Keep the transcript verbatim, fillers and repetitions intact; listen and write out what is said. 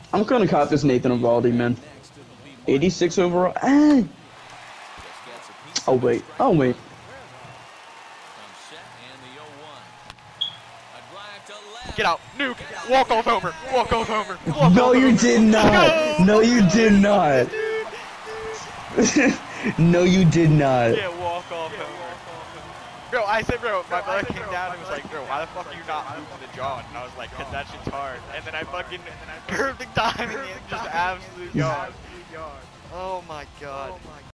I'm gonna cop this Nathan Evaldi, man. eighty-six overall. Ah. Oh wait. Oh wait. Get out. Nuke. Walk off homer. Walk off homer. Walk No, off you homer. did not. No, you did not. No, you did not. Yeah, walk off homer. Bro, I said, bro, my brother came down and was like, bro, why the fuck are you not moving the jaw? And I was like, cause that shit's hard. And then I fucking curved the diamond and just absolute yard. Oh my god.